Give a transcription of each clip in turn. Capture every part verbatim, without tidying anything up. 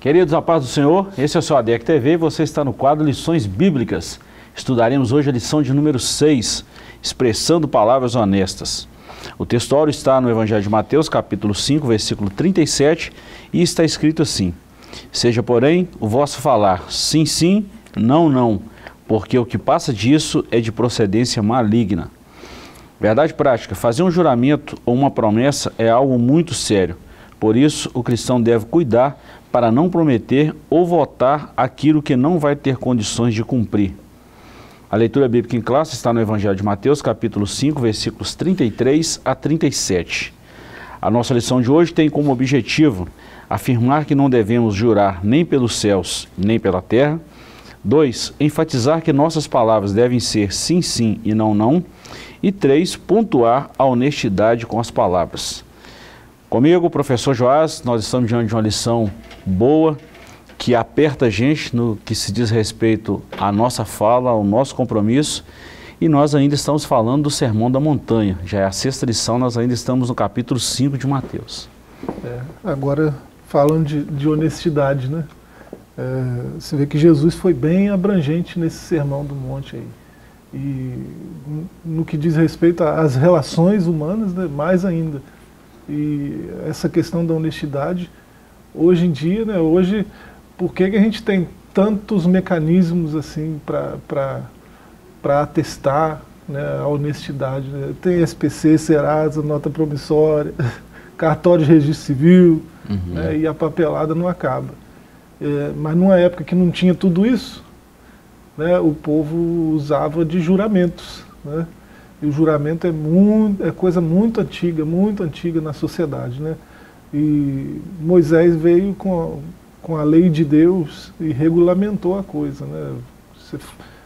Queridos, a paz do Senhor, esse é o seu A D E C T V e você está no quadro Lições Bíblicas. Estudaremos hoje a lição de número seis, Expressando Palavras Honestas. O textuário está no Evangelho de Mateus, capítulo cinco, versículo trinta e sete, e está escrito assim: Seja, porém, o vosso falar sim, sim, não, não, porque o que passa disso é de procedência maligna. Verdade prática, fazer um juramento ou uma promessa é algo muito sério. Por isso, o cristão deve cuidar para não prometer ou votar aquilo que não vai ter condições de cumprir. A leitura bíblica em classe está no Evangelho de Mateus, capítulo cinco, versículos trinta e três a trinta e sete. A nossa lição de hoje tem como objetivo afirmar que não devemos jurar nem pelos céus, nem pela terra. dois. Enfatizar que nossas palavras devem ser sim, sim e não, não. E três. Pontuar a honestidade com as palavras. Comigo, professor Joás, nós estamos diante de uma lição boa, que aperta a gente no que se diz respeito à nossa fala, ao nosso compromisso, e nós ainda estamos falando do Sermão da Montanha. Já é a sexta lição, nós ainda estamos no capítulo cinco de Mateus. É, agora, falando de, de honestidade, né? É, você vê que Jesus foi bem abrangente nesse Sermão do Monte aí. E no que diz respeito às relações humanas, né, mais ainda. E essa questão da honestidade, hoje em dia, né, hoje, por que que a gente tem tantos mecanismos assim para atestar, né, a honestidade? Né? Tem S P C, Serasa, nota promissória, cartório de registro civil, uhum. né, e a papelada não acaba. É, mas numa época que não tinha tudo isso, né, o povo usava de juramentos, né? E o juramento é, muito, é coisa muito antiga, muito antiga na sociedade, né? E Moisés veio com a, com a lei de Deus e regulamentou a coisa, né? Você,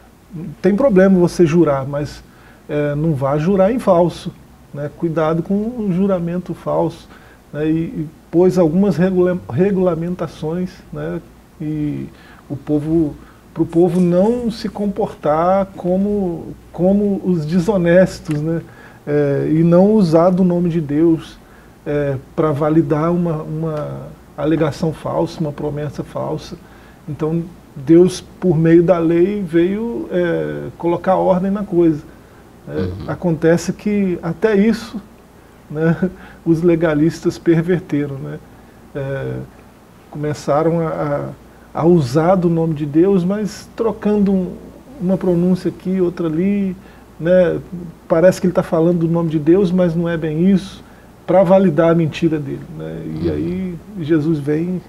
tem problema você jurar, mas é, não vá jurar em falso, né? Cuidado com o juramento falso, né? E, e pôs algumas regula, regulamentações, né? E o povo... para o povo não se comportar como, como os desonestos, né? É, e não usar do nome de Deus é, para validar uma, uma alegação falsa, uma promessa falsa. Então Deus, por meio da lei, veio é, colocar ordem na coisa. É, uhum. Acontece que até isso, né, os legalistas perverteram, né? É, começaram a, a a usar do nome de Deus, mas trocando um, uma pronúncia aqui, outra ali, né? Parece que ele está falando do nome de Deus, mas não é bem isso, para validar a mentira dele, né? E aí Jesus vem,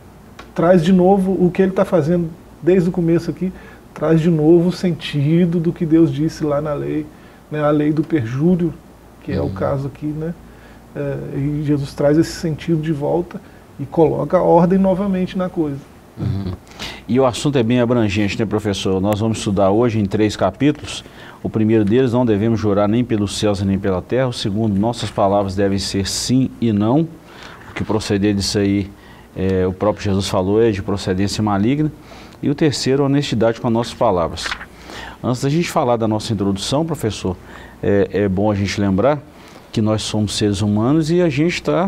traz de novo o que ele está fazendo desde o começo aqui, traz de novo o sentido do que Deus disse lá na lei, né? A lei do perjúrio, que é uhum. o caso aqui, né? É, e Jesus traz esse sentido de volta e coloca a ordem novamente na coisa. Uhum. E o assunto é bem abrangente, né, professor? Nós vamos estudar hoje em três capítulos. O primeiro deles, não devemos jurar nem pelos céus nem pela terra. O segundo, nossas palavras devem ser sim e não. O que proceder disso aí, é, o próprio Jesus falou, é de procedência maligna. E o terceiro, honestidade com as nossas palavras. Antes da gente falar da nossa introdução, professor, é, é bom a gente lembrar que nós somos seres humanos e a gente está,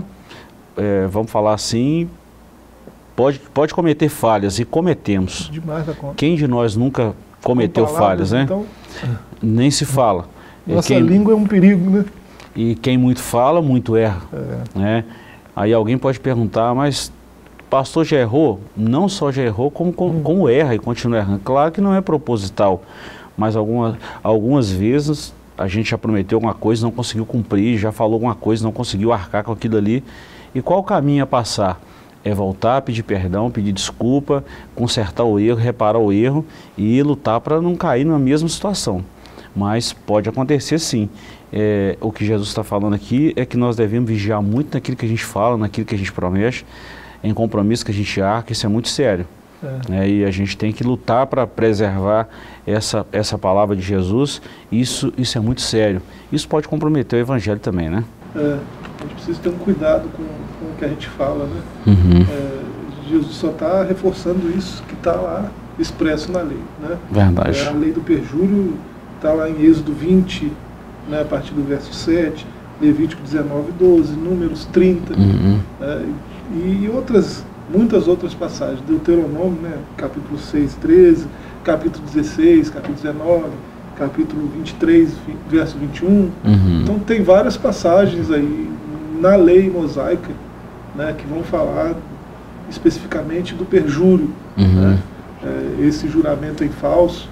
é, vamos falar assim... Pode, pode cometer falhas, e cometemos. Demais da conta. Quem de nós nunca cometeu palavras, falhas, né? Então... Nem se fala. Nossa quem... língua é um perigo, né? E quem muito fala, muito erra. É. Né? Aí alguém pode perguntar, mas o pastor já errou? Não só já errou, como, como, hum. como erra e continua errando. Claro que não é proposital, mas alguma, algumas vezes a gente já prometeu alguma coisa, não conseguiu cumprir, já falou alguma coisa, não conseguiu arcar com aquilo ali. E qual o caminho a passar? É voltar, pedir perdão, pedir desculpa, consertar o erro, reparar o erro e lutar para não cair na mesma situação. Mas pode acontecer sim. É, o que Jesus está falando aqui é que nós devemos vigiar muito naquilo que a gente fala, naquilo que a gente promete, em compromisso que a gente arca, isso é muito sério. É. É, e a gente tem que lutar para preservar essa, essa palavra de Jesus, isso, isso é muito sério. Isso pode comprometer o evangelho também, né? É, a gente precisa ter um cuidado com, com o que a gente fala, né? Uhum. É, Jesus só está reforçando isso que está lá expresso na lei, né? Verdade. É, a lei do perjúrio está lá em Êxodo vinte, né, a partir do verso sete, Levítico dezenove, doze, Números trinta, uhum. né, e outras muitas outras passagens, Deuteronômio, né, capítulo seis, treze, capítulo dezesseis, capítulo dezenove, capítulo vinte e três, verso vinte e um. Uhum. Então tem várias passagens aí na lei mosaica, né, que vão falar especificamente do perjúrio, uhum. né, é, esse juramento aí falso.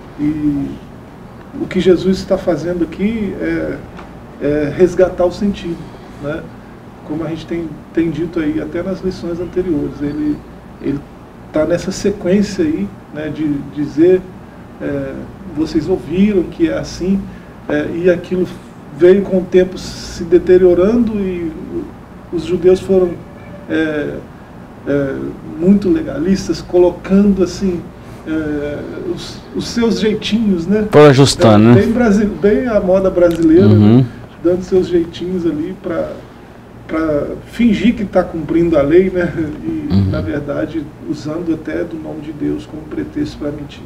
E o que Jesus está fazendo aqui é, é resgatar o sentido, né? Como a gente tem, tem dito aí até nas lições anteriores, ele ele está nessa sequência aí, né, de dizer, é, vocês ouviram que é assim, é, e aquilo veio com o tempo se deteriorando e os judeus foram é, é, muito legalistas, colocando assim é, os, os seus jeitinhos, né? Por ajustando, é, né? Bem, brasi bem a moda brasileira, uhum. né? Dando seus jeitinhos ali para para fingir que está cumprindo a lei, né? E, uhum. na verdade, usando até do nome de Deus como pretexto para mentir.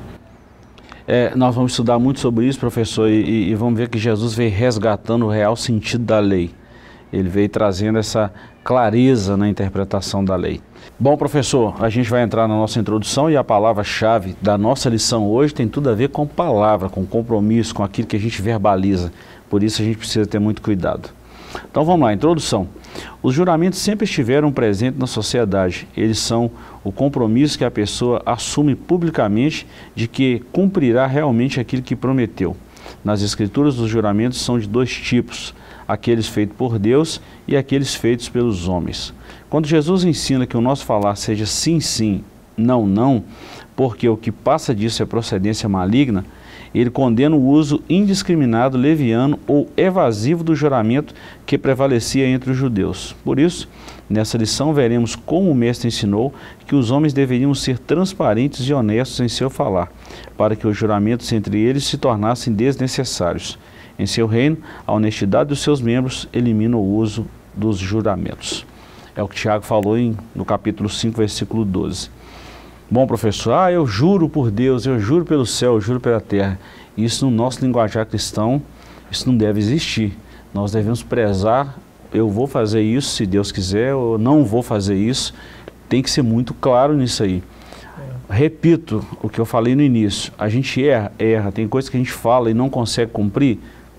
É, nós vamos estudar muito sobre isso, professor, e, e vamos ver que Jesus veio resgatando o real sentido da lei. Ele veio trazendo essa clareza na interpretação da lei. Bom, professor, a gente vai entrar na nossa introdução e a palavra-chave da nossa lição hoje tem tudo a ver com palavra, com compromisso, com aquilo que a gente verbaliza. Por isso a gente precisa ter muito cuidado. Então vamos lá, introdução. Os juramentos sempre estiveram presentes na sociedade. Eles são o compromisso que a pessoa assume publicamente de que cumprirá realmente aquilo que prometeu. Nas Escrituras, os juramentos são de dois tipos: aqueles feitos por Deus e aqueles feitos pelos homens. Quando Jesus ensina que o nosso falar seja sim, sim, não, não, porque o que passa disso é procedência maligna, ele condena o uso indiscriminado, leviano ou evasivo do juramento que prevalecia entre os judeus. Por isso, nessa lição veremos como o mestre ensinou que os homens deveriam ser transparentes e honestos em seu falar, para que os juramentos entre eles se tornassem desnecessários. Em seu reino, a honestidade dos seus membros elimina o uso dos juramentos. É o que Tiago falou em, no capítulo cinco, versículo doze. Bom, professor, ah, eu juro por Deus, eu juro pelo céu, eu juro pela terra. Isso no nosso linguajar cristão, isso não deve existir. Nós devemos prezar, eu vou fazer isso se Deus quiser, ou não vou fazer isso. Tem que ser muito claro nisso aí. É. Repito o que eu falei no início, a gente erra, erra, tem coisas que a gente fala e não consegue cumprir.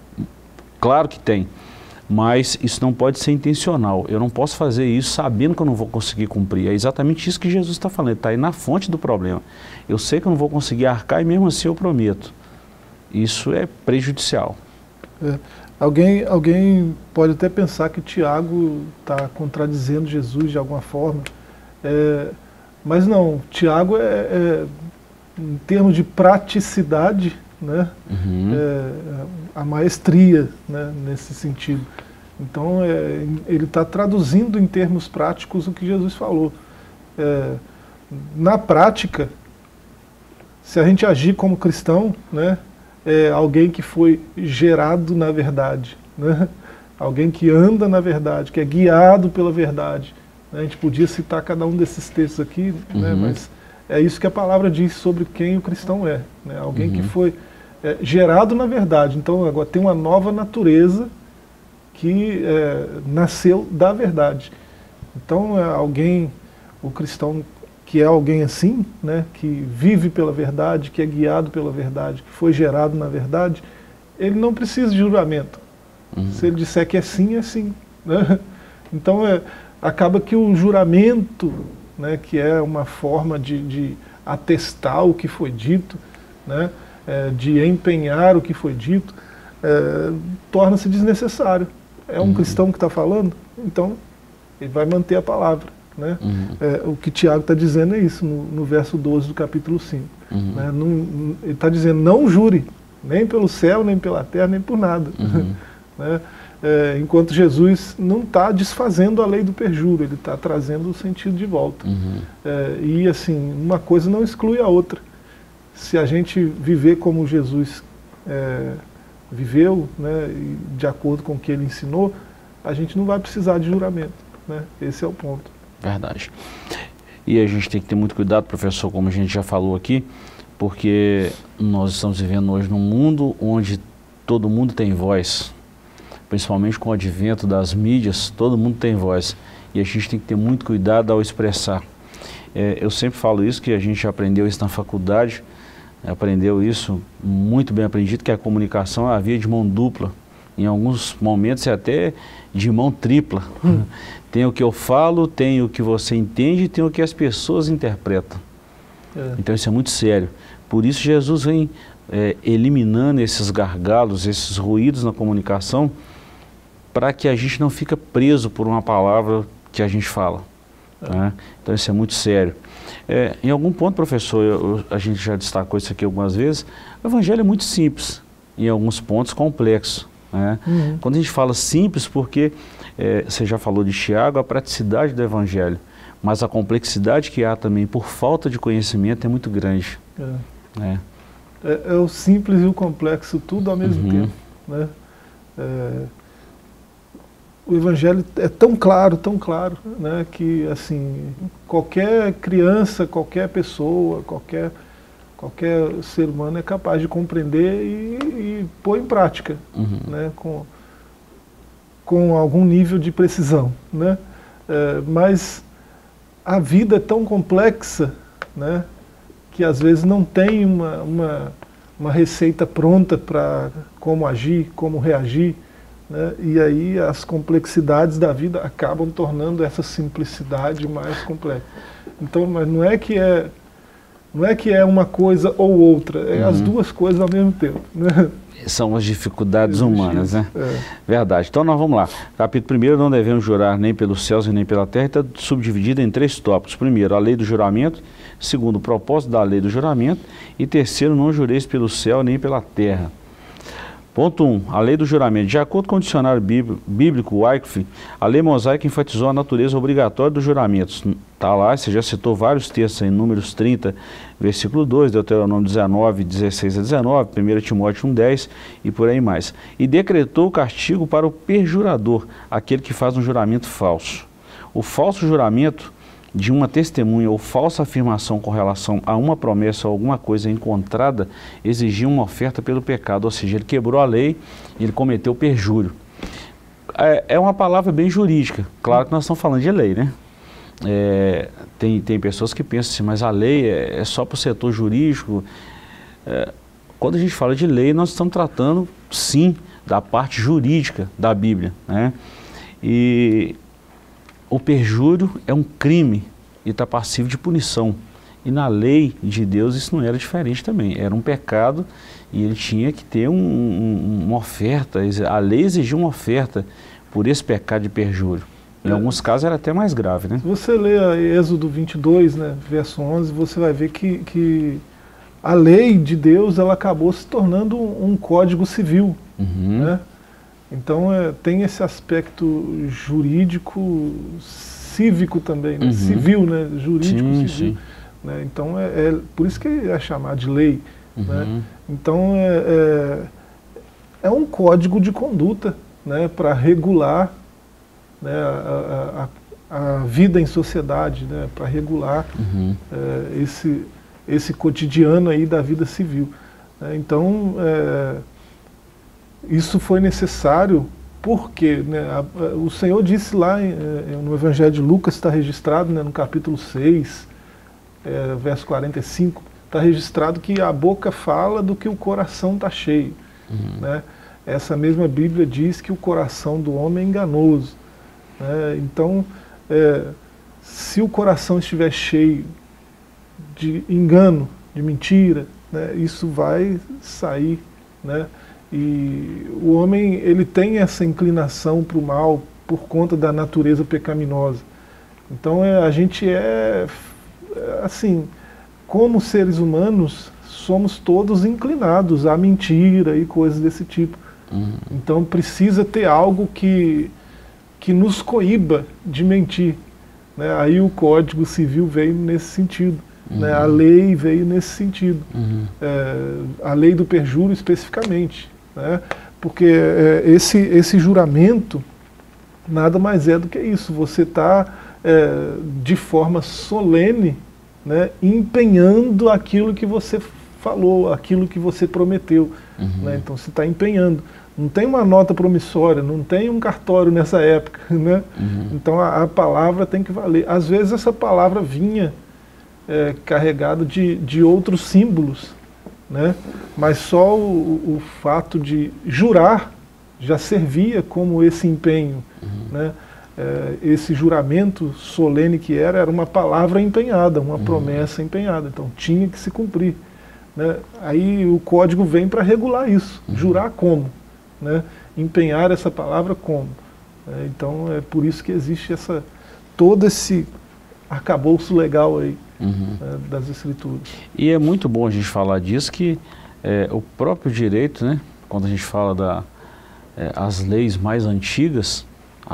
Claro que tem, mas isso não pode ser intencional. Eu não posso fazer isso sabendo que eu não vou conseguir cumprir. É exatamente isso que Jesus está falando, está aí na fonte do problema. Eu sei que eu não vou conseguir arcar e mesmo assim eu prometo. Isso é prejudicial. É. Alguém, alguém pode até pensar que Tiago está contradizendo Jesus de alguma forma, é, mas não, Tiago é, é, em termos de praticidade, né, uhum. é, a maestria, né, nesse sentido. Então é, ele está traduzindo em termos práticos o que Jesus falou. É, na prática, se a gente agir como cristão, né, é alguém que foi gerado na verdade, né, alguém que anda na verdade, que é guiado pela verdade. Né, a gente podia citar cada um desses textos aqui, uhum. né, mas é isso que a palavra diz sobre quem o cristão é. Né, alguém uhum. que foi É, gerado na verdade. Então agora tem uma nova natureza que é, nasceu da verdade. Então é alguém, o cristão que é alguém assim, né, que vive pela verdade, que é guiado pela verdade, que foi gerado na verdade, ele não precisa de juramento. Uhum. Se ele disser que é sim, é sim. Né? Então é, acaba que o juramento, né, que é uma forma de, de atestar o que foi dito, né, É, de empenhar o que foi dito, é, torna-se desnecessário. É um uhum. cristão que está falando, então ele vai manter a palavra. Né? Uhum. É, o que Tiago está dizendo é isso, no, no verso doze do capítulo cinco. Uhum. Né? Não, não, ele está dizendo, não jure, nem pelo céu, nem pela terra, nem por nada. Uhum. né? é, enquanto Jesus não está desfazendo a lei do perjúrio, ele está trazendo o sentido de volta. Uhum. É, e assim, uma coisa não exclui a outra. Se a gente viver como Jesus é, viveu, né, de acordo com o que ele ensinou, a gente não vai precisar de juramento. Né? Esse é o ponto. Verdade. E a gente tem que ter muito cuidado, professor, como a gente já falou aqui, porque nós estamos vivendo hoje num mundo onde todo mundo tem voz, principalmente com o advento das mídias, todo mundo tem voz. E a gente tem que ter muito cuidado ao expressar. É, eu sempre falo isso, que a gente aprendeu isso na faculdade, aprendeu isso muito bem aprendido, que a comunicação é a via de mão dupla. Em alguns momentos é até de mão tripla. Hum. Tem o que eu falo, tem o que você entende e tem o que as pessoas interpretam. É. Então isso é muito sério. Por isso Jesus vem é, eliminando esses gargalos, esses ruídos na comunicação, para que a gente não fique preso por uma palavra que a gente fala. É. Né? Então isso é muito sério. É, em algum ponto, professor, eu, eu, a gente já destacou isso aqui algumas vezes, o evangelho é muito simples, em alguns pontos complexo. Né? Uhum. Quando a gente fala simples, porque é, você já falou de Tiago, a praticidade do evangelho, mas a complexidade que há também por falta de conhecimento é muito grande. É, né? é, é o simples e o complexo tudo ao mesmo uhum. tempo. Né? É, o evangelho é tão claro, tão claro, né, que assim, qualquer criança, qualquer pessoa, qualquer... qualquer ser humano é capaz de compreender e, e pôr em prática, uhum. né, com, com algum nível de precisão. Né? É, mas a vida é tão complexa, né, que às vezes não tem uma, uma, uma receita pronta para como agir, como reagir, né, e aí as complexidades da vida acabam tornando essa simplicidade mais complexa. Então, mas não é que é Não é que é uma coisa ou outra, é uhum. as duas coisas ao mesmo tempo. Né? São as dificuldades humanas, né? É. Verdade. Então nós vamos lá. Capítulo primeiro, não devemos jurar nem pelos céus e nem pela terra, está subdividido em três tópicos. Primeiro, a lei do juramento. Segundo, o propósito da lei do juramento. E terceiro, não jureis pelo céu nem pela terra. Ponto um, a lei do juramento. De acordo com o dicionário bíblico Wycliffe, a lei mosaica enfatizou a natureza obrigatória dos juramentos. Está lá, você já citou vários textos em Números trinta, versículo dois, Deuteronômio dezenove, dezesseis a dezenove, primeiro Timóteo um, dez e por aí mais. E decretou o castigo para o perjurador, aquele que faz um juramento falso. O falso juramento de uma testemunha ou falsa afirmação com relação a uma promessa ou alguma coisa encontrada exigia uma oferta pelo pecado, ou seja, ele quebrou a lei e ele cometeu perjúrio. É, é uma palavra bem jurídica, claro que nós estamos falando de lei, né? É, tem, tem pessoas que pensam assim, mas a lei é, é só para o setor jurídico. É, quando a gente fala de lei, nós estamos tratando, sim, da parte jurídica da Bíblia, né? E o perjúrio é um crime e está passivo de punição. E na lei de Deus isso não era diferente também. Era um pecado e ele tinha que ter um, um, uma oferta. A lei exigia uma oferta por esse pecado de perjúrio. Em é. alguns casos era até mais grave, né? Se você ler Êxodo vinte e dois, né, verso onze, você vai ver que, que a lei de Deus ela acabou se tornando um, um código civil. Uhum. Né? Então é, tem esse aspecto jurídico, cívico também, né? Uhum. Civil, né? Jurídico, sim, civil. Sim. Né? Então é, é por isso que é chamado de lei. Uhum. Né? Então é, é, é um código de conduta, né? Para regular, né? a, a, a vida em sociedade, né? Para regular uhum. é, esse, esse cotidiano aí da vida civil. Né? Então é, isso foi necessário porque, né, a, a, o Senhor disse lá em, no Evangelho de Lucas, está registrado, né, no capítulo seis, é, verso quarenta e cinco, está registrado que a boca fala do que o coração está cheio. Uhum. Né? Essa mesma Bíblia diz que o coração do homem é enganoso. Né? Então, é, se o coração estiver cheio de engano, de mentira, né, isso vai sair, né? E o homem ele tem essa inclinação para o mal por conta da natureza pecaminosa. Então é, a gente é, assim, como seres humanos, somos todos inclinados à mentira e coisas desse tipo. Uhum. Então precisa ter algo que, que nos coíba de mentir. Né? Aí o Código Civil veio nesse sentido. Uhum. Né? A lei veio nesse sentido. Uhum. É, a lei do perjúrio especificamente. Né? Porque é, esse, esse juramento nada mais é do que isso. Você está é, de forma solene, né, empenhando aquilo que você falou, aquilo que você prometeu. Uhum. Né? Então você está empenhando. Não tem uma nota promissória, não tem um cartório nessa época. Né? Uhum. Então a, a palavra tem que valer. Às vezes essa palavra vinha é, carregado de, de outros símbolos, né? Mas só o, o fato de jurar já servia como esse empenho, uhum. né? É, esse juramento solene que era, era uma palavra empenhada, uma uhum. promessa empenhada, então tinha que se cumprir, né? Aí o código vem para regular isso, uhum. jurar como, né? Empenhar essa palavra como. É, então é por isso que existe essa, todo esse arcabouço legal aí uhum. é, das escrituras. E é muito bom a gente falar disso, que é, o próprio direito, né, quando a gente fala das é, leis mais antigas,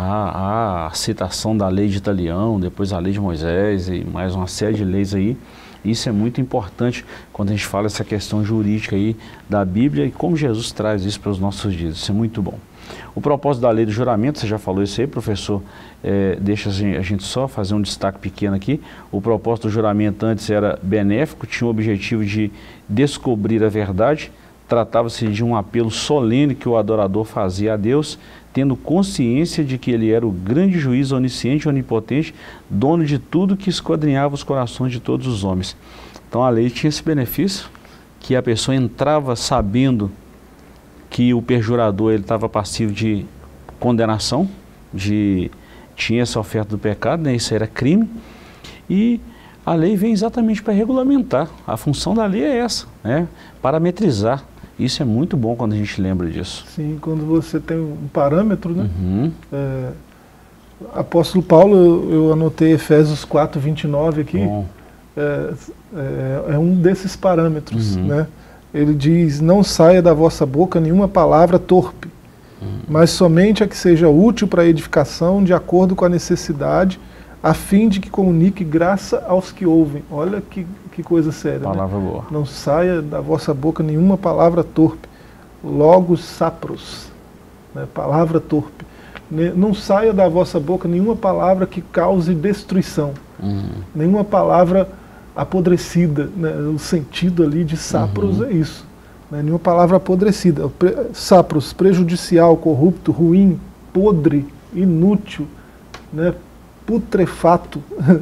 a, a citação da lei de Italião, depois a lei de Moisés e mais uma série de leis aí, isso é muito importante quando a gente fala essa questão jurídica aí da Bíblia e como Jesus traz isso para os nossos dias. Isso é muito bom. O propósito da lei do juramento, você já falou isso aí, professor, é, deixa a gente só fazer um destaque pequeno aqui. O propósito do juramento antes era benéfico, tinha o objetivo de descobrir a verdade, tratava-se de um apelo solene que o adorador fazia a Deus, tendo consciência de que ele era o grande juiz onisciente e onipotente, dono de tudo que esquadrinhava os corações de todos os homens. Então a lei tinha esse benefício, que a pessoa entrava sabendo que o perjurador ele estava passivo de condenação, de, tinha essa oferta do pecado, né, isso era crime, e a lei vem exatamente para regulamentar. A função da lei é essa, né, parametrizar. Isso é muito bom quando a gente lembra disso. Sim, quando você tem um parâmetro, né? Uhum. É, apóstolo Paulo, eu, eu anotei Efésios quatro, vinte e nove aqui, é, é, é um desses parâmetros, uhum. né? Ele diz, não saia da vossa boca nenhuma palavra torpe, uhum. mas somente a que seja útil para a edificação, de acordo com a necessidade, a fim de que comunique graça aos que ouvem. Olha que, que coisa séria, palavra né? boa. Não saia da vossa boca nenhuma palavra torpe, logos sapros, né? Palavra torpe. Não saia da vossa boca nenhuma palavra que cause destruição, uhum. nenhuma palavra apodrecida, né? O sentido ali de sapros uhum. é isso, né? Nenhuma palavra apodrecida. Sapros, prejudicial, corrupto, ruim, podre, inútil, né? Putrefato,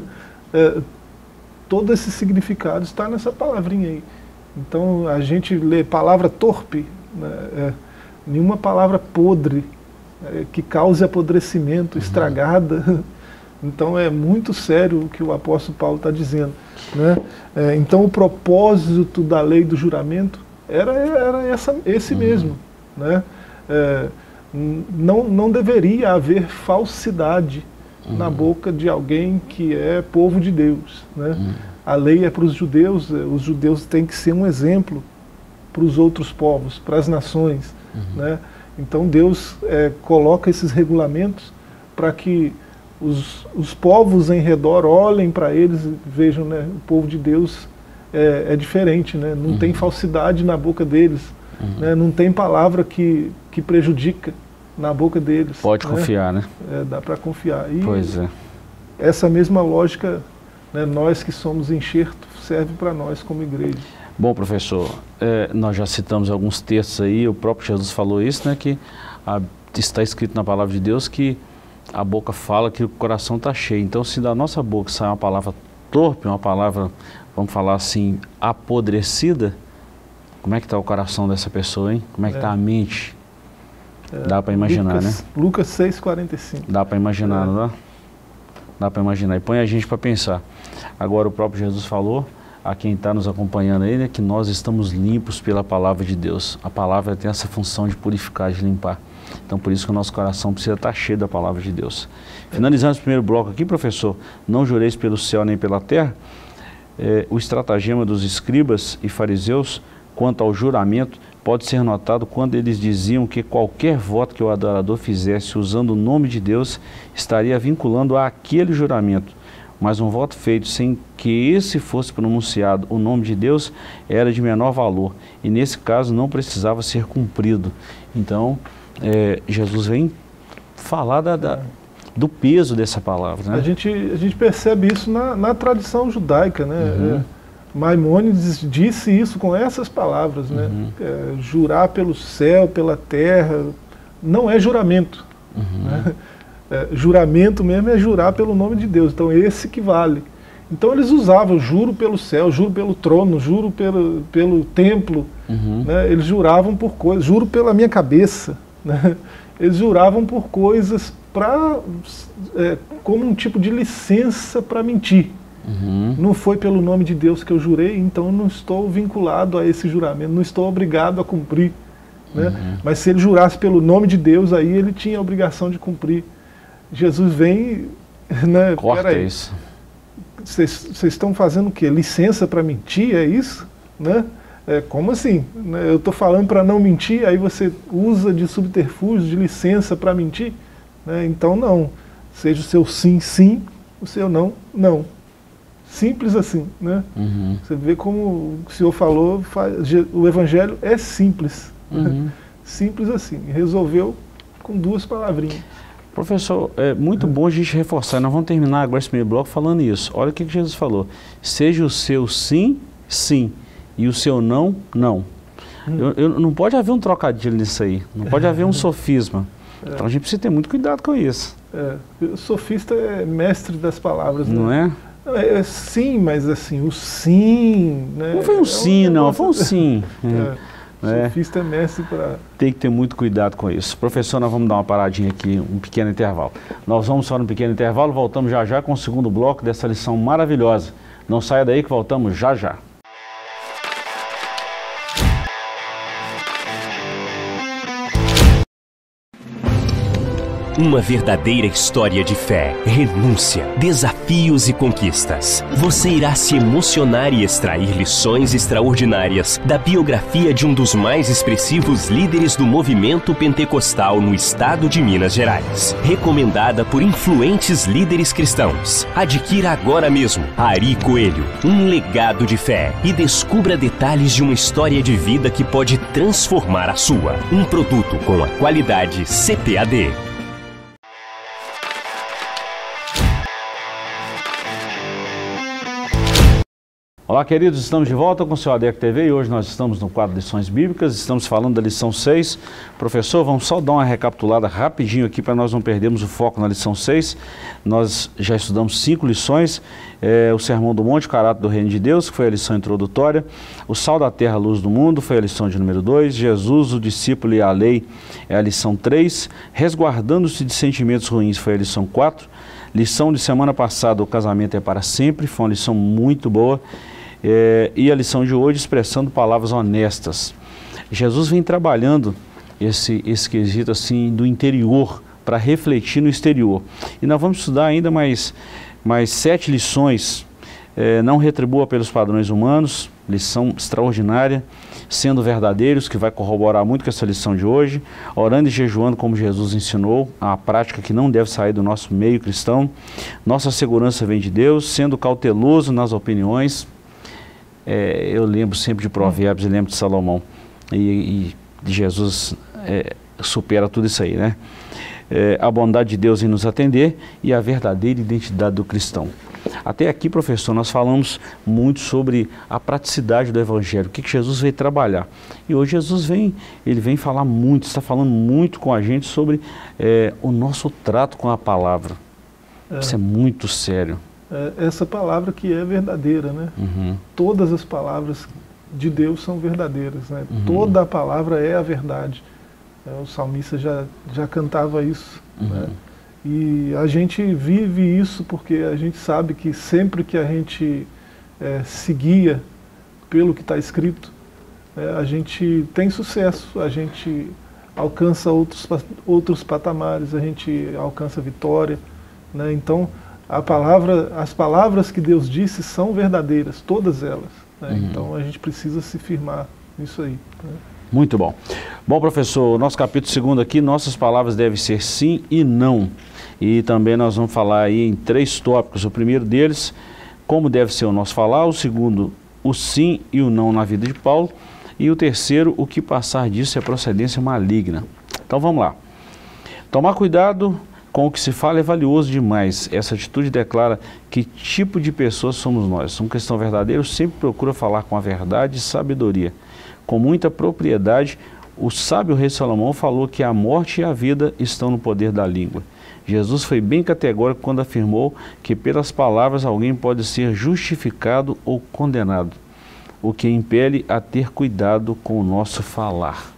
é, todo esse significado está nessa palavrinha aí. Então a gente lê palavra torpe, né, é, nenhuma palavra podre, é, que cause apodrecimento, uhum. estragada. Então é muito sério o que o apóstolo Paulo está dizendo, né? É, então o propósito da lei do juramento era, era essa, esse uhum. mesmo, né? É, não, não deveria haver falsidade Uhum. na boca de alguém que é povo de Deus, né? Uhum. A lei é para os judeus, os judeus têm que ser um exemplo para os outros povos, para as nações, uhum. né? Então Deus é, coloca esses regulamentos para que os, os povos em redor olhem para eles e vejam, né, o povo de Deus é, é diferente, né? Não uhum. tem falsidade na boca deles, uhum. né? Não tem palavra que, que prejudica na boca deles. Pode né? confiar, né? É, dá para confiar. E pois é. Essa mesma lógica, né, nós que somos enxerto, serve para nós como igreja. Bom, professor, é, nós já citamos alguns textos aí, o próprio Jesus falou isso, né, que a, está escrito na palavra de Deus que a boca fala que o coração está cheio. Então, se da nossa boca sai uma palavra torpe, uma palavra, vamos falar assim, apodrecida, como é que está o coração dessa pessoa, hein? Como é que está é. a mente? É, dá para imaginar, Lucas, né? Lucas seis, quarenta e cinco. Dá para imaginar, é. não dá? Dá para imaginar. E põe a gente para pensar. Agora o próprio Jesus falou, a quem está nos acompanhando aí, né, que nós estamos limpos pela palavra de Deus. A palavra tem essa função de purificar, de limpar. Então por isso que o nosso coração precisa estar cheio da palavra de Deus. Finalizando esse primeiro bloco aqui, professor, não jureis pelo céu nem pela terra, é, o estratagema dos escribas e fariseus quanto ao juramento pode ser notado quando eles diziam que qualquer voto que o adorador fizesse usando o nome de Deus estaria vinculando a aquele juramento. Mas um voto feito sem que esse fosse pronunciado o nome de Deus era de menor valor e nesse caso não precisava ser cumprido. Então, é, Jesus vem falar da, da, do peso dessa palavra, né? A gente, a gente percebe isso na, na tradição judaica, né? Uhum. É, Maimônides disse isso com essas palavras, né? Uhum. É, jurar pelo céu, pela terra, não é juramento. Uhum. Né? É, juramento mesmo é jurar pelo nome de Deus, então esse que vale. Então eles usavam, juro pelo céu, juro pelo trono, juro pelo, pelo templo, uhum. né? Eles juravam por coisas, juro pela minha cabeça, né? Eles juravam por coisas pra, é, como um tipo de licença para mentir. Uhum. Não foi pelo nome de Deus que eu jurei, então não estou vinculado a esse juramento, não estou obrigado a cumprir. Né? Uhum. Mas se ele jurasse pelo nome de Deus, aí ele tinha a obrigação de cumprir. Jesus vem, né? Corta isso. Vocês estão fazendo o quê? Licença para mentir, é isso? Né? É, como assim? Né? Eu estou falando para não mentir, aí você usa de subterfúgio, de licença para mentir? Né? Então não. Seja o seu sim, sim, o seu não, não. Simples assim. Né? Uhum. Você vê como o senhor falou, faz, o evangelho é simples. Uhum. Né? Simples assim. Resolveu com duas palavrinhas. Professor, é muito bom a gente reforçar. Nós vamos terminar agora esse primeiro bloco falando isso. Olha o que Jesus falou. Seja o seu sim, sim. E o seu não, não. Hum. Eu, eu, não pode haver um trocadilho nisso aí. Não pode haver um sofisma. É. Então a gente precisa ter muito cuidado com isso. É. O sofista é mestre das palavras. Não né? é? É, é? Sim, mas assim, o sim... Né? Não foi um é sim, um não. Foi um sim. É. O É. sofista é mestre para... Tem que ter muito cuidado com isso. Professor, nós vamos dar uma paradinha aqui, um pequeno intervalo. Nós vamos só no pequeno intervalo, voltamos já já com o segundo bloco dessa lição maravilhosa. Não saia daí que voltamos já já. Uma verdadeira história de fé, renúncia, desafios e conquistas. Você irá se emocionar e extrair lições extraordinárias da biografia de um dos mais expressivos líderes do movimento pentecostal no estado de Minas Gerais. Recomendada por influentes líderes cristãos. Adquira agora mesmo Ari Coelho, um legado de fé, e descubra detalhes de uma história de vida que pode transformar a sua. Um produto com a qualidade C P A D. Olá, queridos, estamos de volta com o seu A D E C T V e hoje nós estamos no quadro Lições Bíblicas, estamos falando da lição seis. Professor, vamos só dar uma recapitulada rapidinho aqui para nós não perdermos o foco na lição seis. Nós já estudamos cinco lições, é, o Sermão do Monte, o caráter do Reino de Deus, que foi a lição introdutória, o Sal da Terra, a luz do mundo, foi a lição de número dois, Jesus, o discípulo e a lei, é a lição três, resguardando-se de sentimentos ruins, foi a lição quatro, lição de semana passada, o casamento é para sempre, foi uma lição muito boa. É, e a lição de hoje, expressando palavras honestas. Jesus vem trabalhando esse, esse quesito assim do interior para refletir no exterior. E nós vamos estudar ainda mais, mais sete lições. É, não retribua pelos padrões humanos, lição extraordinária, sendo verdadeiros, que vai corroborar muito com essa lição de hoje. Orando e jejuando como Jesus ensinou, a prática que não deve sair do nosso meio cristão. Nossa segurança vem de Deus, sendo cauteloso nas opiniões. É, eu lembro sempre de Provérbios, eu lembro de Salomão, e, e Jesus é, supera tudo isso aí, né? É, a bondade de Deus em nos atender e a verdadeira identidade do cristão. Até aqui, professor, nós falamos muito sobre a praticidade do Evangelho, o que, que Jesus veio trabalhar. E hoje Jesus vem, ele vem falar muito, está falando muito com a gente sobre é, o nosso trato com a palavra. É. Isso é muito sério. É essa palavra que é verdadeira, né? Uhum. Todas as palavras de Deus são verdadeiras, né? Uhum. Toda a palavra é a verdade. É, o salmista já, já cantava isso, uhum. né? E a gente vive isso porque a gente sabe que sempre que a gente é, se guia pelo que está escrito, é, a gente tem sucesso, a gente alcança outros, outros patamares, a gente alcança vitória, né? Então, A palavra, as palavras que Deus disse são verdadeiras, todas elas. Né? Uhum. Então a gente precisa se firmar nisso aí. Né? Muito bom. Bom, professor, nosso capítulo segundo aqui, nossas palavras devem ser sim e não. E também nós vamos falar aí em três tópicos. O primeiro deles, como deve ser o nosso falar. O segundo, o sim e o não na vida de Paulo. E o terceiro, o que passar disso é procedência maligna. Então vamos lá. Tomar cuidado com o que se fala é valioso demais. Essa atitude declara que tipo de pessoas somos nós. Um cristão verdadeiro sempre procura falar com a verdade e sabedoria. Com muita propriedade, o sábio rei Salomão falou que a morte e a vida estão no poder da língua. Jesus foi bem categórico quando afirmou que pelas palavras alguém pode ser justificado ou condenado, o que impele a ter cuidado com o nosso falar.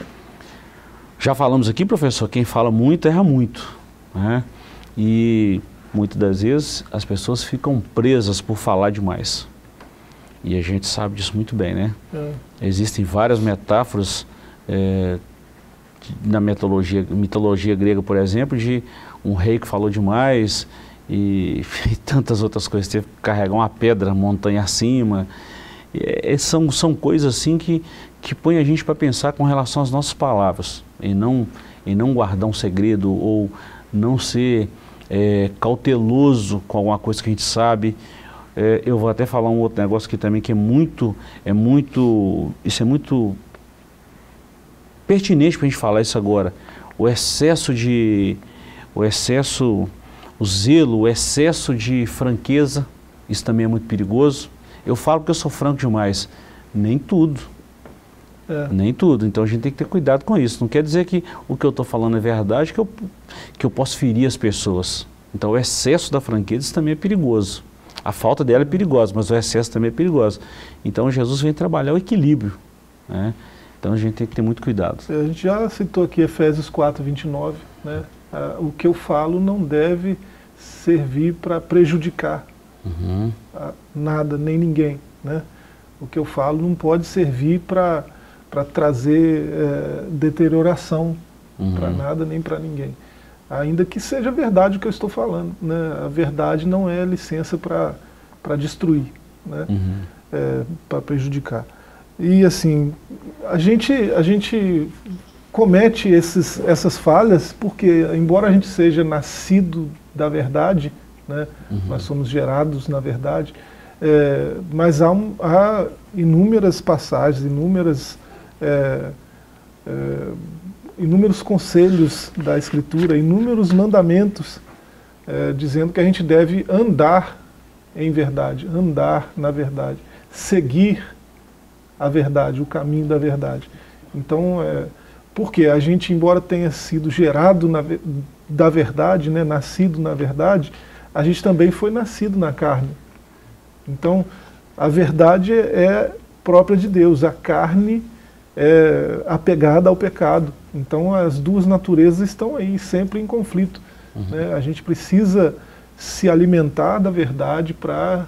Já falamos aqui, professor, quem fala muito erra muito, né? E muitas das vezes as pessoas ficam presas por falar demais. E a gente sabe disso muito bem, né? É. Existem várias metáforas é, na mitologia, mitologia grega, por exemplo, de um rei que falou demais e, e tantas outras coisas. Teve que carregar uma pedra montanha acima. E, são, são coisas assim que, que põem a gente para pensar com relação às nossas palavras. E não, e não guardar um segredo ou não ser é, cauteloso com alguma coisa que a gente sabe. É, eu vou até falar um outro negócio aqui também que é muito, é muito, isso é muito pertinente para a gente falar isso agora. O excesso de, o excesso, o zelo, o excesso de franqueza, isso também é muito perigoso. Eu falo que eu sou franco demais, nem tudo, é. nem tudo. Então a gente tem que ter cuidado com isso. Não quer dizer que o que eu estou falando é verdade, que eu, que eu posso ferir as pessoas. Então o excesso da franqueza isso também é perigoso. A falta dela é perigosa, mas o excesso também é perigoso. Então Jesus vem trabalhar o equilíbrio, né? Então a gente tem que ter muito cuidado. A gente já citou aqui Efésios quatro, vinte e nove, né? Ah, o que eu falo não deve servir para prejudicar uhum. ah, nada, nem ninguém, né? O que eu falo não pode servir para para trazer é, deterioração uhum. para nada, nem para ninguém. Ainda que seja verdade o que eu estou falando, né? A verdade não é licença para para destruir, né? Uhum. É, para prejudicar. E assim, a gente, a gente comete esses, essas falhas porque, embora a gente seja nascido da verdade, né? Uhum. Nós somos gerados na verdade, é, mas há, um, há inúmeras passagens, inúmeras... É, é, inúmeros conselhos da Escritura, inúmeros mandamentos é, dizendo que a gente deve andar em verdade, andar na verdade, seguir a verdade, o caminho da verdade. Então, é, porque a gente, embora tenha sido gerado na, da verdade, né, nascido na verdade, a gente também foi nascido na carne. Então, a verdade é própria de Deus, a carne é apegada ao pecado. Então as duas naturezas estão aí sempre em conflito. Uhum. Né? A gente precisa se alimentar da verdade para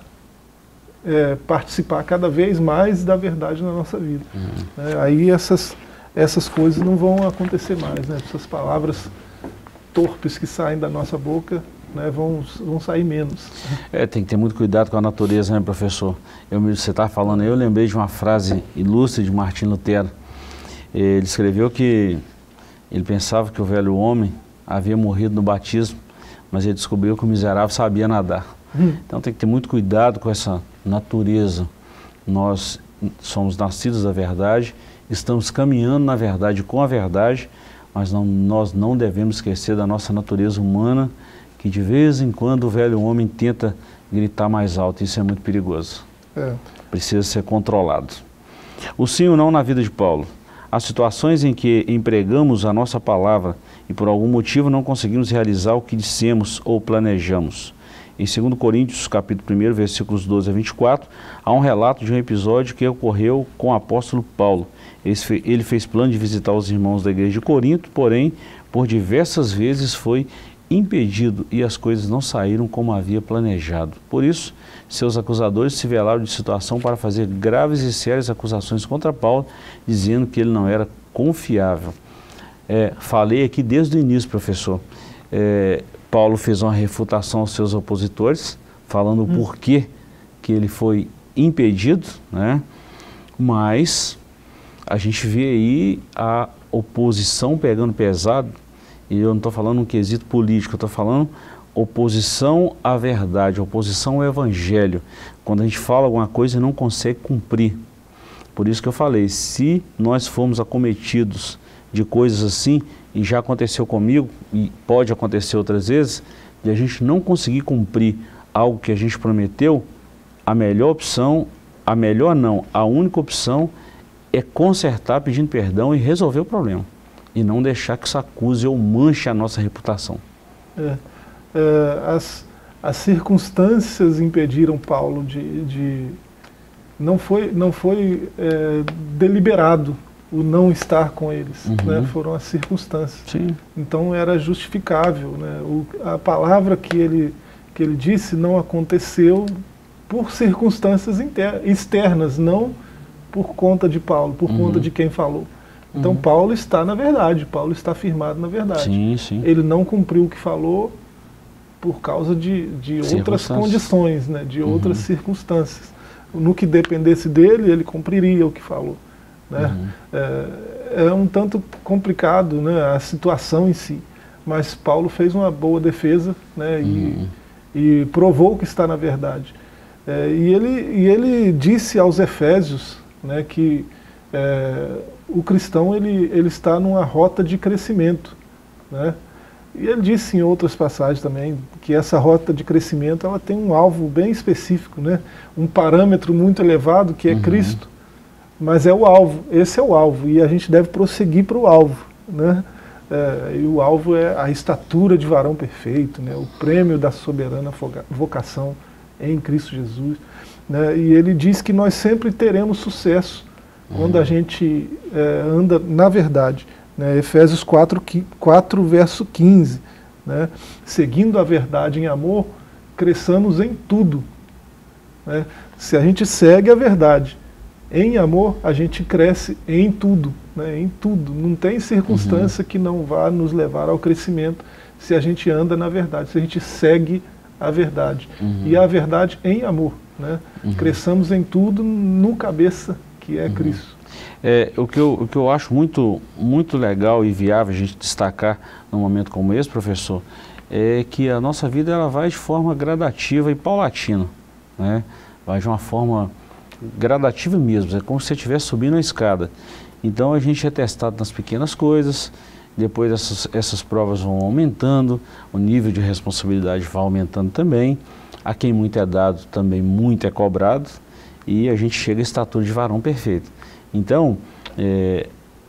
é, participar cada vez mais da verdade na nossa vida. Uhum. É, aí essas, essas coisas não vão acontecer mais, né? Essas palavras torpes que saem da nossa boca, né, vão, vão sair menos. É, tem que ter muito cuidado com a natureza, né, professor? Eu, você está falando aí, eu lembrei de uma frase ilustre de Martim Lutero. Ele escreveu que ele pensava que o velho homem havia morrido no batismo, mas ele descobriu que o miserável sabia nadar. Hum. Então tem que ter muito cuidado com essa natureza. Nós somos nascidos da verdade, estamos caminhando na verdade com a verdade, mas não, nós não devemos esquecer da nossa natureza humana, que de vez em quando o velho homem tenta gritar mais alto. Isso é muito perigoso. É. Precisa ser controlado. O sim ou não na vida de Paulo. Há situações em que empregamos a nossa palavra e por algum motivo não conseguimos realizar o que dissemos ou planejamos. Em segundo Coríntios, capítulo um, versículos doze a vinte e quatro, há um relato de um episódio que ocorreu com o apóstolo Paulo. Ele fez plano de visitar os irmãos da igreja de Corinto, porém, por diversas vezes foi impedido e as coisas não saíram como havia planejado. Por isso, seus acusadores se velaram de situação para fazer graves e sérias acusações contra Paulo, dizendo que ele não era confiável. É, falei aqui desde o início, professor. É, Paulo fez uma refutação aos seus opositores, falando hum. o porquê que ele foi impedido, né? Mas a gente vê aí a oposição pegando pesado. E eu não estou falando um quesito político, eu estou falando oposição à verdade, oposição ao evangelho. Quando a gente fala alguma coisa e não consegue cumprir. Por isso que eu falei, se nós formos acometidos de coisas assim, e já aconteceu comigo, e pode acontecer outras vezes, de a gente não conseguir cumprir algo que a gente prometeu, a melhor opção, a melhor não, a única opção é consertar pedindo perdão e resolver o problema. E não deixar que isso acuse ou manche a nossa reputação. É. É, as, as circunstâncias impediram Paulo de... de não foi, não foi é, deliberado o não estar com eles, uhum. né? Foram as circunstâncias. Sim. Então era justificável, né? O, a palavra que ele, que ele disse não aconteceu por circunstâncias inter, externas, não por conta de Paulo, por uhum. conta de quem falou. Então uhum. Paulo está na verdade, Paulo está firmado na verdade. Sim, sim. Ele não cumpriu o que falou por causa de, de outras condições, né? De uhum. outras circunstâncias. No que dependesse dele, ele cumpriria o que falou. Né? Uhum. É, é um tanto complicado, né, a situação em si, mas Paulo fez uma boa defesa, né, uhum. e, e provou que está na verdade. É, e, ele, e ele disse aos Efésios, né, que é, o cristão ele, ele está numa rota de crescimento. Né? E ele disse em outras passagens também que essa rota de crescimento ela tem um alvo bem específico, né? Um parâmetro muito elevado que é uhum. Cristo, mas é o alvo, esse é o alvo, e a gente deve prosseguir para o alvo. Né? É, e o alvo é a estatura de varão perfeito, né? O prêmio da soberana vocação em Cristo Jesus. Né? E ele diz que nós sempre teremos sucesso uhum. quando a gente é, anda na verdade. Né, Efésios quatro, quatro, verso quinze, né, seguindo a verdade em amor, cresçamos em tudo. Né? Se a gente segue a verdade em amor, a gente cresce em tudo, né, em tudo. Não tem circunstância uhum. que não vá nos levar ao crescimento se a gente anda na verdade, se a gente segue a verdade. Uhum. E a verdade em amor. Né? Uhum. Cresçamos em tudo no cabeça que é uhum. Cristo. É, o, que eu, o que eu acho muito, muito legal e viável a gente destacar num momento como esse, professor, é que a nossa vida ela vai de forma gradativa e paulatina. Né? Vai de uma forma gradativa mesmo, é como se você estivesse subindo a escada. Então a gente é testado nas pequenas coisas, depois essas, essas provas vão aumentando, o nível de responsabilidade vai aumentando também, a quem muito é dado também muito é cobrado, e a gente chega à estatura de varão perfeito. Então, é,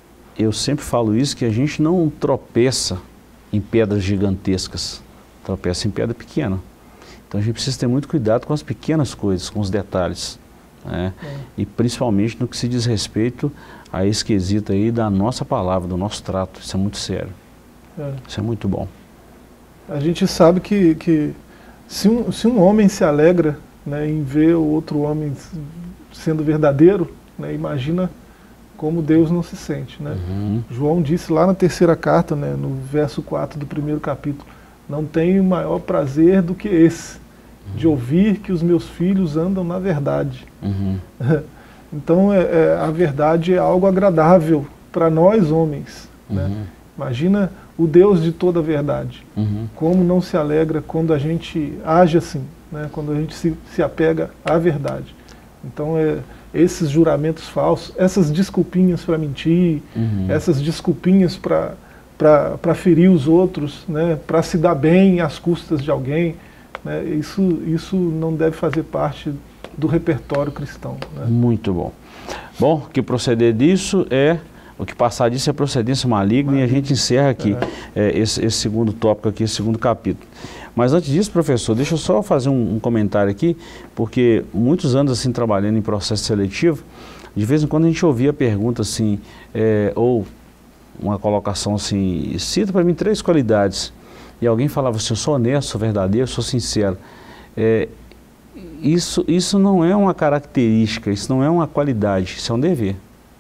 eu sempre falo isso, que a gente não tropeça em pedras gigantescas, tropeça em pedra pequena. Então a gente precisa ter muito cuidado com as pequenas coisas, com os detalhes. Né? É. E principalmente no que se diz respeito a esse quesito aí da nossa palavra, do nosso trato. Isso é muito sério. É. Isso é muito bom. A gente sabe que, que se, um, se um homem se alegra, né, em ver o outro homem sendo verdadeiro, né, imagina como Deus não se sente. Né? Uhum. João disse lá na terceira carta, né, no verso quatro do primeiro capítulo, não tenho maior prazer do que esse, uhum. de ouvir que os meus filhos andam na verdade. Uhum. Então é, é, a verdade é algo agradável para nós homens. Uhum. Né? Imagina o Deus de toda a verdade, uhum. como não se alegra quando a gente age assim, né? Quando a gente se, se apega à verdade. Então é, esses juramentos falsos, essas desculpinhas para mentir, uhum. essas desculpinhas para para ferir os outros, né? Para se dar bem às custas de alguém, né? isso, isso não deve fazer parte do repertório cristão. Né? Muito bom. Bom, o que proceder disso é, o que passar disso é procedência maligna, maligna. E a gente encerra aqui é. É, esse, esse segundo tópico aqui, esse segundo capítulo. Mas antes disso, professor, deixa eu só fazer um, um comentário aqui, porque muitos anos assim trabalhando em processo seletivo, de vez em quando a gente ouvia a pergunta assim, é, ou uma colocação assim, cita para mim três qualidades, e alguém falava assim, eu sou honesto, sou verdadeiro, sou sincero. É, isso, isso não é uma característica, isso não é uma qualidade, isso é um dever.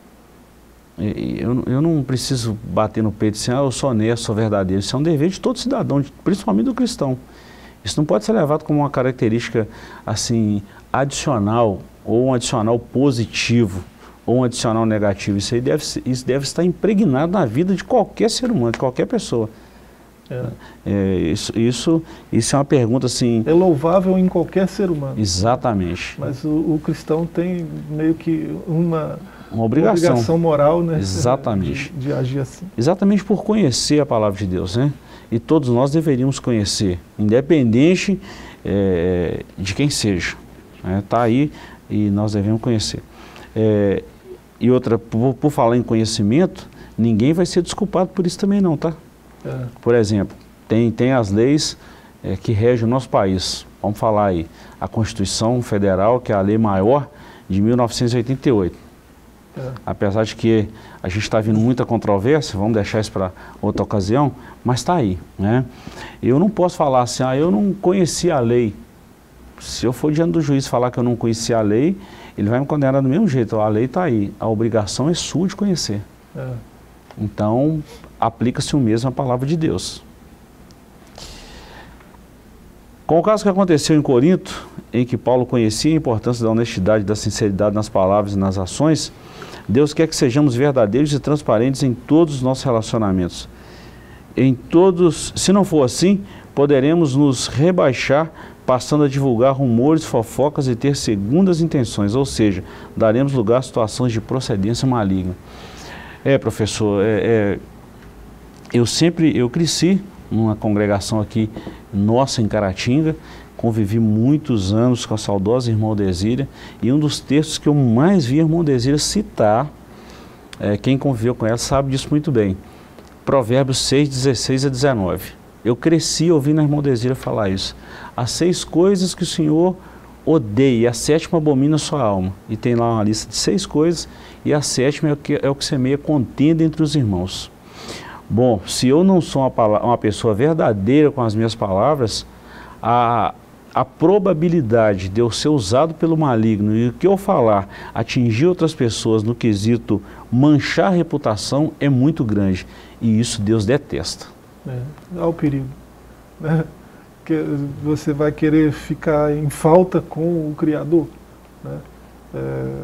Eu, eu não preciso bater no peito assim, ah, eu sou honesto, sou verdadeiro. Isso é um dever de todo cidadão, principalmente do cristão. Isso não pode ser levado como uma característica assim, adicional, ou um adicional positivo, ou um adicional negativo. Isso, aí deve, isso deve estar impregnado na vida de qualquer ser humano, de qualquer pessoa. É. É, isso, isso, isso é uma pergunta assim... É louvável em qualquer ser humano. Exatamente. Mas o, o cristão tem meio que uma... Uma obrigação. Uma obrigação moral, né? Exatamente. De, de agir assim. Exatamente por conhecer a palavra de Deus, né? E todos nós deveríamos conhecer, independente é, de quem seja. Está né? aí e nós devemos conhecer. É, e outra, por, por falar em conhecimento, ninguém vai ser desculpado por isso também não, tá? É. Por exemplo, tem, tem as leis é, que regem o nosso país. Vamos falar aí, a Constituição Federal, que é a lei maior de mil novecentos e oitenta e oito. É. Apesar de que a gente está vindo muita controvérsia, vamos deixar isso para outra ocasião, mas está aí, né? Eu não posso falar assim, ah, eu não conhecia a lei. Se eu for diante do juiz falar que eu não conhecia a lei, ele vai me condenar do mesmo jeito. A lei está aí, a obrigação é sua de conhecer. É. Então, aplica-se o mesmo à palavra de Deus. Com o caso que aconteceu em Corinto, em que Paulo conhecia a importância da honestidade e da sinceridade nas palavras e nas ações, Deus quer que sejamos verdadeiros e transparentes em todos os nossos relacionamentos. Em todos, se não for assim, poderemos nos rebaixar, passando a divulgar rumores, fofocas e ter segundas intenções, ou seja, daremos lugar a situações de procedência maligna. É, professor, é, é, eu sempre, eu cresci numa congregação aqui nossa em Caratinga, convivi muitos anos com a saudosa irmã Desília, e um dos textos que eu mais vi a irmã Desília citar, é, quem conviveu com ela sabe disso muito bem, Provérbios seis, dezesseis a dezenove. Eu cresci ouvindo a irmã Desília falar isso. As seis coisas que o Senhor odeia, e a sétima abomina a sua alma. E tem lá uma lista de seis coisas, e a sétima é o que, é o que semeia contenda entre os irmãos. Bom, se eu não sou uma, uma pessoa verdadeira com as minhas palavras, a, a probabilidade de eu ser usado pelo maligno e o que eu falar atingir outras pessoas no quesito manchar a reputação é muito grande. E isso Deus detesta. É, há o perigo, né? Que você vai querer ficar em falta com o Criador, né? É,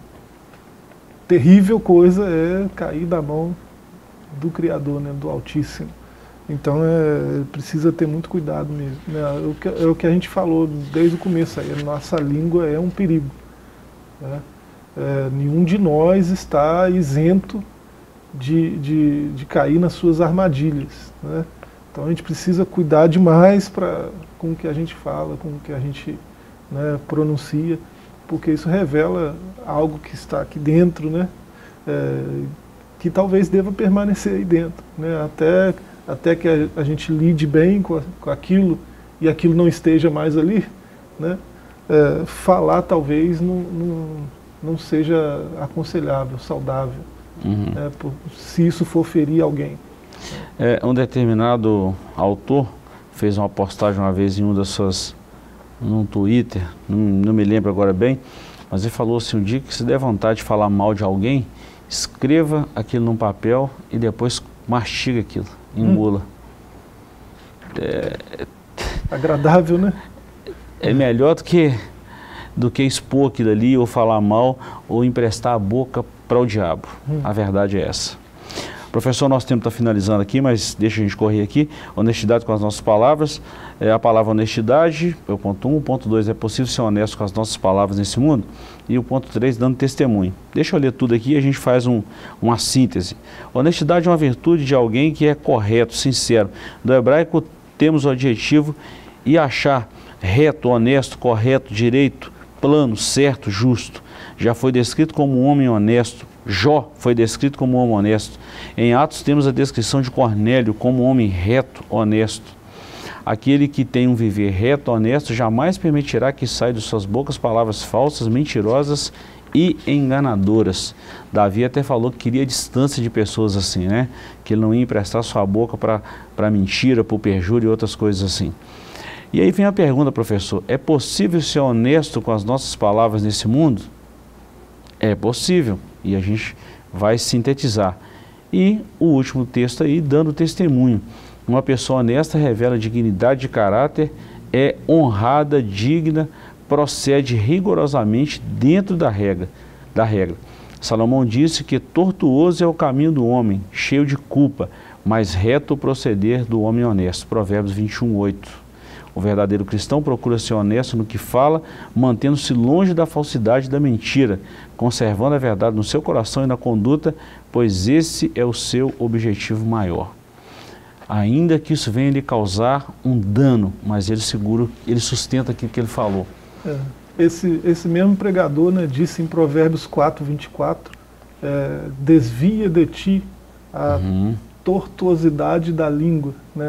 terrível coisa é cair da mão do Criador, né? Do Altíssimo. Então é, precisa ter muito cuidado mesmo, né? É o, que, é o que a gente falou desde o começo aí, a nossa língua é um perigo, né? É, nenhum de nós está isento de, de, de cair nas suas armadilhas, né? Então a gente precisa cuidar demais pra, com o que a gente fala, com o que a gente, né, pronuncia, porque isso revela algo que está aqui dentro, né? É, que talvez deva permanecer aí dentro, né? Até, até que a, a gente lide bem com, a, com aquilo e aquilo não esteja mais ali, né? É, falar talvez não, não, não seja aconselhável, saudável, uhum. né? Por, se isso for ferir alguém. É, um determinado autor fez uma postagem uma vez em um das suas, num Twitter, não, não me lembro agora bem, mas ele falou assim, um dia que se der vontade de falar mal de alguém, escreva aquilo num papel e depois mastiga aquilo, engula. Hum. É, agradável, né? É melhor do que, do que expor aquilo ali, ou falar mal, ou emprestar a boca para o diabo. Hum. A verdade é essa. Professor, nosso tempo está finalizando aqui, mas deixa a gente correr aqui. Honestidade com as nossas palavras. É a palavra honestidade, é o ponto um. O ponto dois, é possível ser honesto com as nossas palavras nesse mundo. E o ponto três, dando testemunho. Deixa eu ler tudo aqui e a gente faz um, uma síntese. Honestidade é uma virtude de alguém que é correto, sincero. Do hebraico temos o adjetivo e achar, reto, honesto, correto, direito, plano, certo, justo. Já foi descrito como um homem honesto. Jó foi descrito como um homem honesto. Em Atos temos a descrição de Cornélio como um homem reto, honesto. Aquele que tem um viver reto, honesto, jamais permitirá que saia de suas bocas palavras falsas, mentirosas e enganadoras. Davi até falou que queria distância de pessoas assim, né? Que ele não ia emprestar sua boca para mentira, para o perjúrio e outras coisas assim. E aí vem a pergunta, professor, é possível ser honesto com as nossas palavras nesse mundo? É possível, e a gente vai sintetizar. E o último texto aí, dando testemunho. Uma pessoa honesta revela dignidade de caráter, é honrada, digna, procede rigorosamente dentro da regra. Da regra. Salomão disse que tortuoso é o caminho do homem, cheio de culpa, mas reto o proceder do homem honesto. Provérbios vinte e um, oito. O verdadeiro cristão procura ser honesto no que fala, mantendo-se longe da falsidade e da mentira, conservando a verdade no seu coração e na conduta, pois esse é o seu objetivo maior. Ainda que isso venha lhe causar um dano, mas ele segura, ele sustenta aquilo que ele falou. É, esse, esse mesmo pregador, né, disse em Provérbios quatro, vinte e quatro, é, desvia de ti a uhum. tortuosidade da língua, né?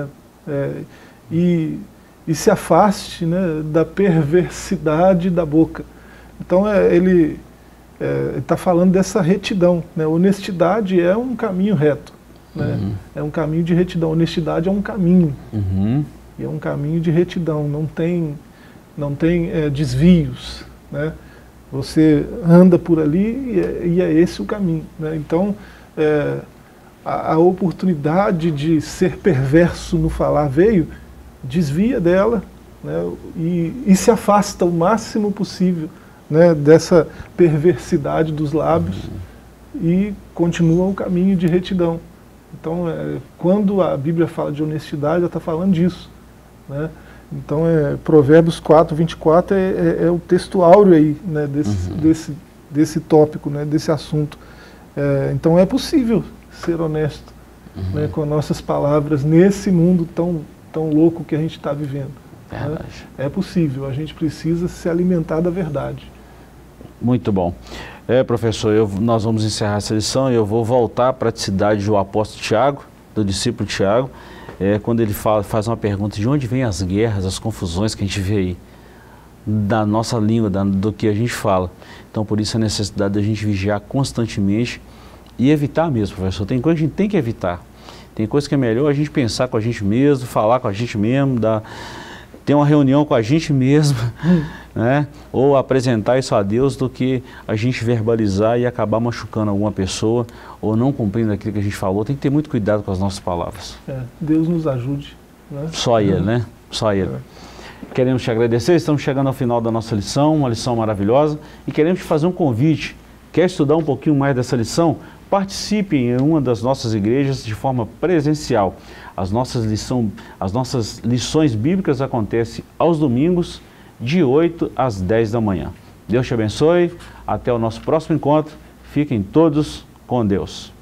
É, e, e se afaste, né, da perversidade da boca. Então é, ele está é, falando dessa retidão, né? Honestidade é um caminho reto, né? Uhum. É um caminho de retidão. Honestidade é um caminho, uhum. e é um caminho de retidão, não tem, não tem é, desvios, né? Você anda por ali e é, e é esse o caminho, né? Então, é, a, a oportunidade de ser perverso no falar veio, desvia dela, né? e, e se afasta o máximo possível, né, dessa perversidade dos lábios, uhum. e continua o caminho de retidão. Então, é, quando a Bíblia fala de honestidade, ela está falando disso, né? Então, é, Provérbios quatro, vinte e quatro é, é, é o texto áureo aí, né, desse, uhum. desse, desse tópico, né, desse assunto. É, então, é possível ser honesto, uhum. né, com nossas palavras nesse mundo tão, tão louco que a gente está vivendo. Né? É possível, a gente precisa se alimentar da verdade. Muito bom. É, professor, eu, nós vamos encerrar essa lição e eu vou voltar à praticidade do apóstolo Tiago, do discípulo Tiago, é, quando ele fala, faz uma pergunta: de onde vêm as guerras, as confusões que a gente vê aí? Da nossa língua, da, do que a gente fala. Então, por isso a necessidade da gente vigiar constantemente e evitar mesmo, professor. Tem coisa que a gente tem que evitar. Tem coisa que é melhor a gente pensar com a gente mesmo, falar com a gente mesmo, dar, ter uma reunião com a gente mesmo, né? Ou apresentar isso a Deus, do que a gente verbalizar e acabar machucando alguma pessoa ou não cumprindo aquilo que a gente falou. Tem que ter muito cuidado com as nossas palavras. É, Deus nos ajude, né? Só Ele, né? Só Ele. É. Queremos te agradecer, estamos chegando ao final da nossa lição, uma lição maravilhosa, e queremos te fazer um convite. Quer estudar um pouquinho mais dessa lição? Participe em uma das nossas igrejas de forma presencial. As nossas, lição, as nossas lições bíblicas acontecem aos domingos, de oito às dez da manhã. Deus te abençoe, até o nosso próximo encontro. Fiquem todos com Deus.